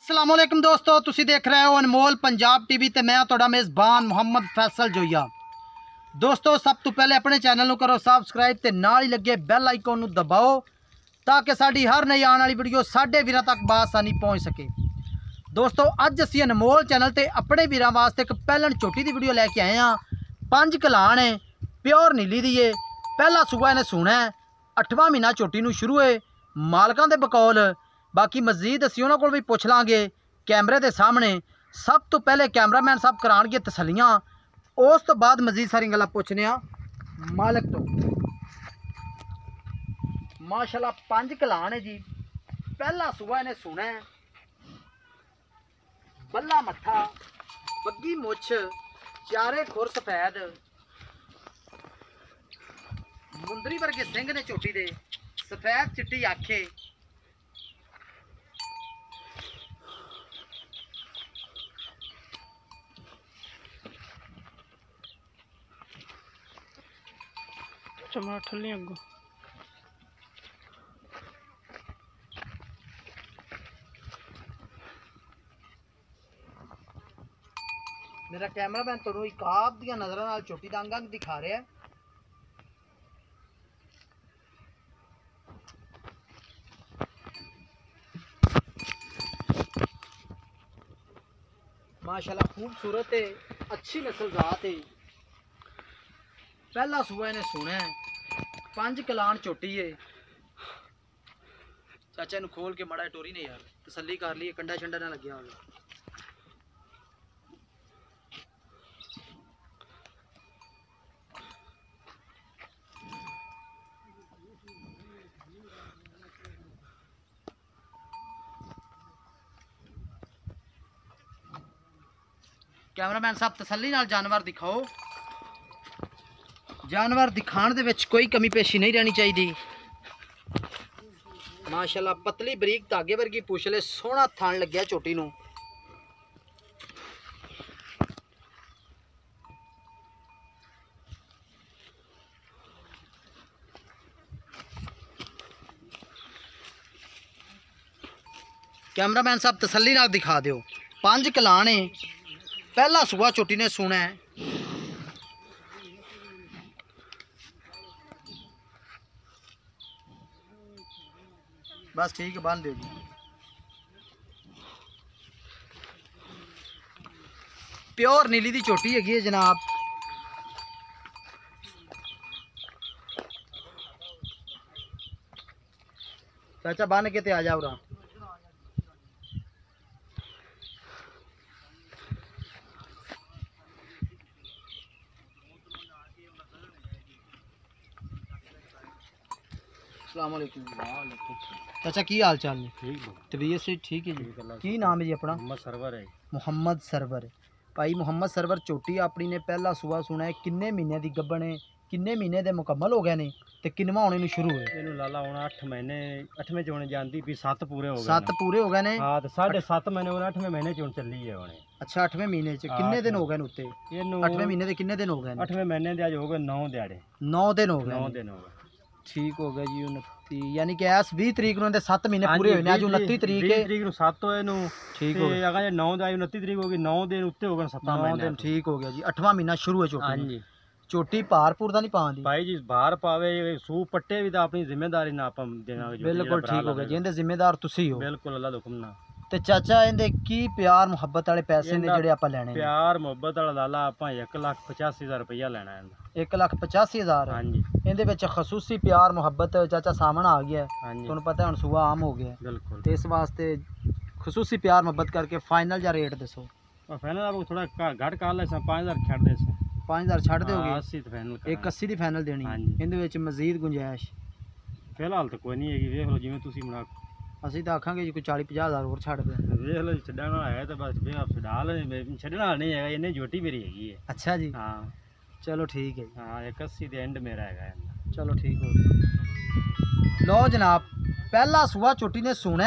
अस्सलामुअलैकुम दोस्तों, तुसी देख रहे हो अनमोल पंजाब टीवी ते मैं तुहाडा मेज़बान मुहम्मद फैसल जोईया। दोस्तों सब तो पहले अपने चैनल को करो सबसक्राइब ते नाल ही लगे बैल आइकन नू दबाओ ताकि साड़ी हर नई आने वाली वीडियो साडे वीरां तक बासानी पहुँच सके। दोस्तों अज असी अनमोल चैनल ते अपने वीरां वास्ते एक पहलन झोटी की वीडियो लैके आए हैं। 5 कलान है, प्योर नीली दी है, पहला सूआ इन्हें सुना है, 8वां महीना झोटी नू शुरू है। मालकां दे बकौल बाकी मजीद असी उन्होंने को भी पुछ लाँगे कैमरे के सामने। सब तो पहले कैमरामैन साहब कराएंगे तसलियाँ, उस तो बाद मजीद सारी गल्लां पुछने मालक तो। माशाल्लाह 5 कलान है जी, पहला सूआ इन्हें सुना है, बल्ला मत्था, बग्गी मुछ, चारे खुर सफेद, मुंदरी वर्गे सिंह ने झोटी दे, सफेद चिट्टी आखे। चमड़ा ठल्ली अगो मेरा कैमरामैन तुहानू एक आप दी नज़रां नाल झोटी दा अंग दिखा रहा है। माशाल्लाह खूबसूरत है, अच्छी नस्ल जात है। पहला सूआ इन्हें सुना है, 5 कलान झोटी है। चाचा इनू खोल के माड़ा टोरी ने यार तसल्ली कर ली, कंडा शंडा ना लग्या हो। कैमरामैन साहब तसल्ली नाल जानवर दिखाओ। जानवर दिखाने दे विच कोई कमी पेशी नहीं रहनी चाहिए। माशाल्लाह पतली बरीक धागे वर्गी पुछले, सोहना थन लग्या झोटी नू। कैमरामैन साहब तसल्ली नाल दिखा दियो। 5 कलान है, पहला सूआ झोटी ने सुना है। बस ठीक है, बांध दो जी। प्योर नीली दी झोटी हैगी है जनाब। चाचा बन के ते आ जाओ रा। चाचा की हाल चाल ने? ठीक तबीयत से ठीक है जी। की नाम है जी अपना? मोहम्मद सरवर है। मुहम्मद सरवर। भाई मुहम्मद सरवर झोटी अपनी ने पहला सूआ सुना है, किन्ने महीने की गब्बन है, किन्ने महीने दे मुकम्मल हो गए ने ते किन्नवा होने नु शुरू है? इनू लाला होना 8 महीने, 8वें चोने जानती भी 7 पूरे हो गए। 7 पूरे हो गए ने। हां तो 7.5 महीने होने, 8वें महीने चोन चली है होने। अच्छा 8वें महीने च किन्ने दिन हो गए ने उत्ते? इनू 8वें महीने दे किन्ने दिन हो गए ने? 8वें महीने दे आज हो गए 9 दिहाड़े। 9 दिन हो गए। 9 दिन हो गए। ठीक हो गया जी। 29 यानी कि इस 20 तरीक ਨੂੰ 7 महीने पूरे होने। आज 29 तरीक है। 20 तरीक ਨੂੰ 7 ਹੋਏ ਨੂੰ। ठीक हो गया। अगर 9 ਦਾ 29 ਤਰੀਕ ਹੋ ਗਈ, 9 ਦਿਨ ਉੱਤੇ ਹੋ ਗਏ 7 9 ਮਹੀਨੇ। दिन ठीक हो गया जी। 8वां महीना शुरू है झोटी। ਹਾਂਜੀ झोटी भारपुर ਦਾ ਨਹੀਂ ਪਾਉਂਦੀ ਭਾਈ ਜੀ, ਬਾਹਰ ਪਾਵੇ ਸੂ ਪੱਟੇ ਵੀ ਤਾਂ ਆਪਣੀ ਜ਼ਿੰਮੇਵਾਰੀ ਨਾਲ ਆਪਾਂ ਦੇਵਾਂਗੇ। ਬਿਲਕੁਲ ਠੀਕ ਹੋ ਗਿਆ ਜੀ। ਇਹਦੇ ਜ਼ਿੰਮੇਦਾਰ ਤੁਸੀਂ ਹੋ। ਬਿਲकुल ਅੱਲਾ ਦਾ ਹੁਕਮ ਨਾਲ। ਤੇ ਚਾਚਾ ਇਹਦੇ ਕੀ ਪਿਆਰ ਮੁਹੱਬਤ ਵਾਲੇ ਪੈਸੇ ਨੇ ਜਿਹੜੇ ਆਪਾਂ ਲੈਣੇ ਨੇ? ਪਿਆਰ ਮੁਹੱਬਤ ਵਾਲਾ ਲਾਲਾ ਆਪਾਂ 1,85,000 ਰੁਪਇਆ ਲੈਣਾ ਇਹਦਾ। 1,85,000। ਹਾਂਜੀ ਇਹਦੇ ਵਿੱਚ ਖਸੂਸੀ ਪਿਆਰ ਮੁਹੱਬਤ ਚਾਚਾ ਸਾਹਮਣੇ ਆ ਗਿਆ। ਹਾਂਜੀ ਤੁਹਾਨੂੰ ਪਤਾ ਹੁਣ ਸੂਆ ਆਮ ਹੋ ਗਿਆ ਬਿਲकुल। ਤੇ ਇਸ ਵਾਸਤੇ ਖਸੂਸੀ ਪਿਆਰ ਮੁਹੱਬਤ ਕਰਕੇ ਫਾਈਨਲ ਜਾਂ ਰੇਟ ਦੱਸੋ। फाइनल आपको थोड़ा घट कर ले 5000 छड़ दे। 5000 ਛੱਡ ਦਿਓਗੇ? 80 तो फाइनल। 180 ਦੀ ਫਾਈਨਲ ਦੇਣੀ। ਹਾਂਜੀ। ਇਹਦੇ ਵਿੱਚ ਮਜ਼ੀਦ ਗੁੰਜਾਇਸ਼ फिलहाल तो कोई नहीं है। देख लो जिवें तुसी बना। ਅਸੀਂ ਤਾਂ ਆਖਾਂਗੇ ਜੀ ਕੋਈ 40-50,000 ਹੋਰ ਛੱਡ ਦੇ। देख लो छड्डण वाला है तो बस फिर आप छड़ा ले। छड्डण वाला नहीं है, इन्हें जोटी मेरी हैगी है। ਅੱਛਾ ਜੀ। हां चलो ठीक है। हाँ 81 ਦੇ एंड मेरा है। चलो ठीक हो गया। लो जनाब पहला सूआ चोटी ने सुना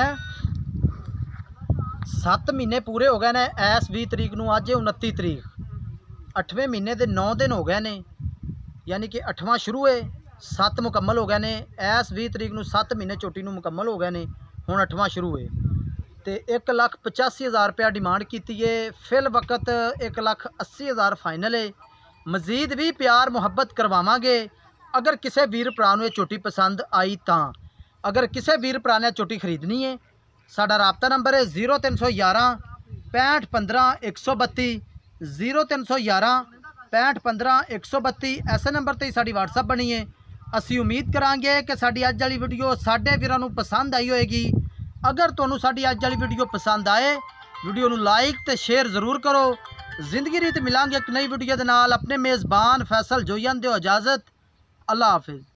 7 महीने पूरे हो गए ने। इस 20 तरीक नूं अज 29 तरीक 8वें महीने के 9 दिन हो गए ने, यानी कि 8वां शुरू है 7 मुकम्मल हो गए ने। इस 20 तरीक नूं 7 महीने चोटी नूं मुकम्मल हो गए ने, हुण 8वां शुरू है। ਤੇ 1,85,000 रुपया डिमांड की है। फिल वक्त 1,80,000 फाइनल है। मजीद भी प्यार मुहब्बत करवावांगे। अगर किसी वीर भरा नूं ये झोटी पसंद आई तो अगर किसी वीर भरा ने झोटी खरीदनी है, साडा राबता नंबर है 0311 65 15 132 0311 65 15 132। ऐसे नंबर ते साडी WhatsApp बनी है। असी उम्मीद करांगे कि साडी अज वाली वीडियो साडे वीरां नूं पसंद आई होएगी। अगर तुहानूं साडी अज वाली वीडियो पसंद आए, वीडियो नूं लाइक ते शेयर ज़रूर करो। जिंदगी रीत मिलांगे एक नई वीडियो दे नाल। अपने मेज़बान फैसल जोईन दिओ इजाज़त। अल्लाह हाफिज़।